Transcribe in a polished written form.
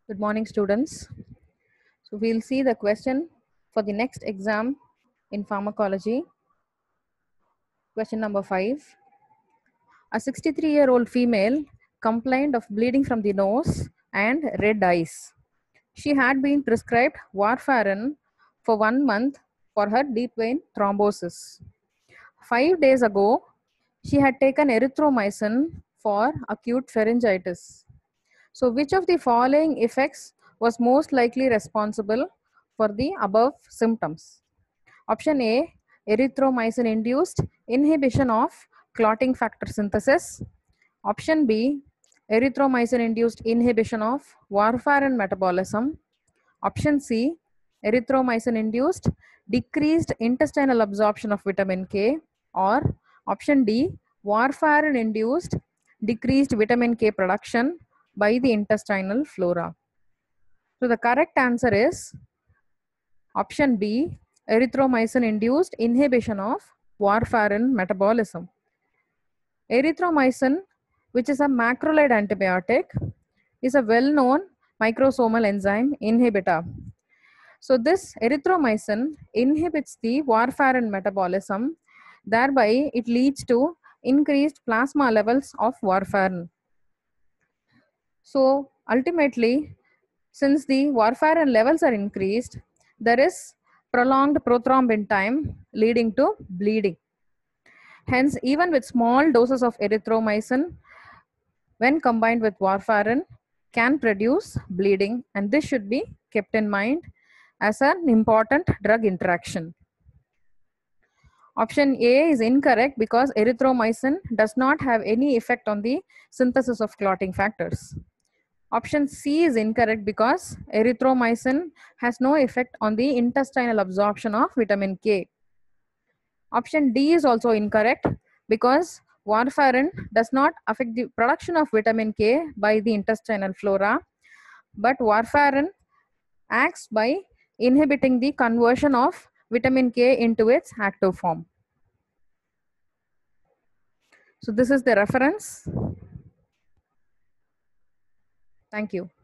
Good morning, students. So we'll see the question for the next exam in pharmacology. Question number 5. A 63-year-old female complained of bleeding from the nose and red eyes. She had been prescribed warfarin for 1 month for her deep vein thrombosis. 5 days ago, she had taken erythromycin for acute pharyngitis. So, which of the following effects was most likely responsible for the above symptoms? Option A, erythromycin induced inhibition of clotting factor synthesis. Option B, erythromycin induced inhibition of warfarin metabolism. Option C, erythromycin induced decreased intestinal absorption of vitamin K. Or option D, warfarin induced decreased vitamin K production by the intestinal flora. So the correct answer is option B, erythromycin induced inhibition of warfarin metabolism. Erythromycin, which is a macrolide antibiotic, is a well-known microsomal enzyme inhibitor. So this erythromycin inhibits the warfarin metabolism, thereby it leads to increased plasma levels of warfarin. So ultimately, since the warfarin levels are increased, there is prolonged prothrombin time leading to bleeding. Hence, even with small doses of erythromycin, when combined with warfarin, can produce bleeding, and this should be kept in mind as an important drug interaction. Option A is incorrect because erythromycin does not have any effect on the synthesis of clotting factors. Option C is incorrect because erythromycin has no effect on the intestinal absorption of vitamin K. Option D is also incorrect because warfarin does not affect the production of vitamin K by the intestinal flora, but warfarin acts by inhibiting the conversion of vitamin K into its active form. So this is the reference. Thank you.